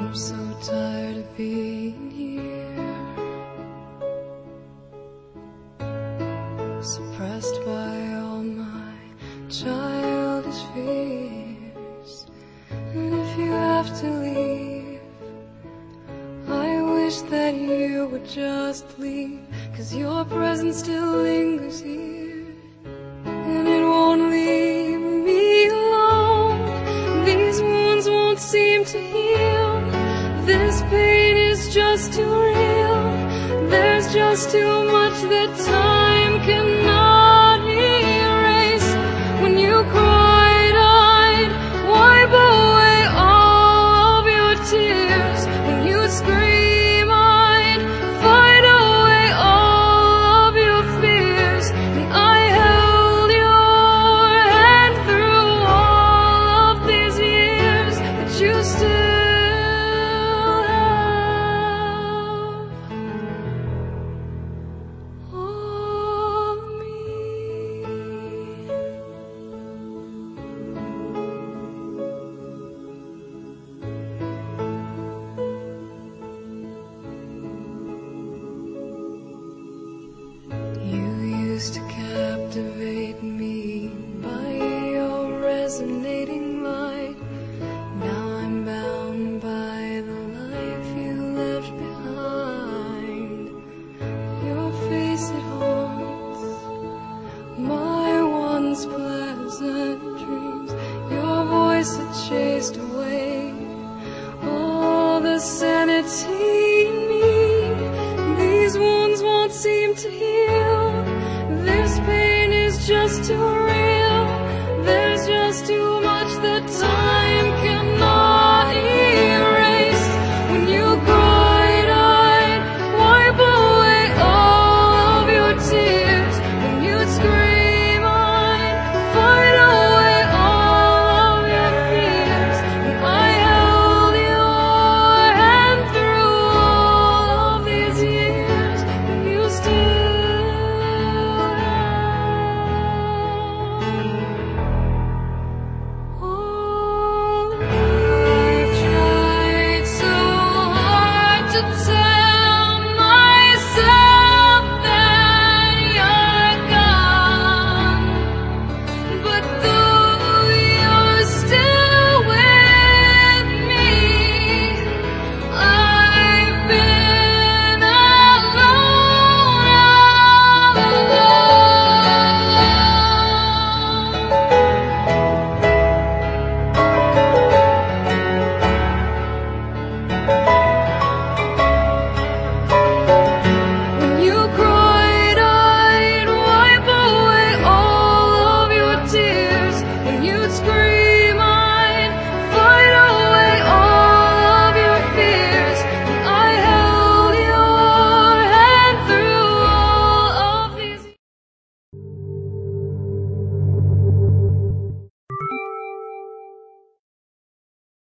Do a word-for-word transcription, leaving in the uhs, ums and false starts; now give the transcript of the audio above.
I'm so tired of being here, suppressed by all my childish fears. And if you have to leave, I wish that you would just leave, 'cause your presence still lingers here, and it won't leave me alone. These wounds won't seem to heal. This pain is just too real. There's just too much that time cannot erase. When you cried, I'd wipe away all of your tears. When you'd scream, I'd fight away all of your fears. And I held your hand through all of these years, but you still to captivate me by your resonating light. Now I'm bound by the life you left behind. Your face, it haunts my once pleasant dreams. Your voice, it chased away all the sanity in me. These wounds won't seem to heal. This pain is just too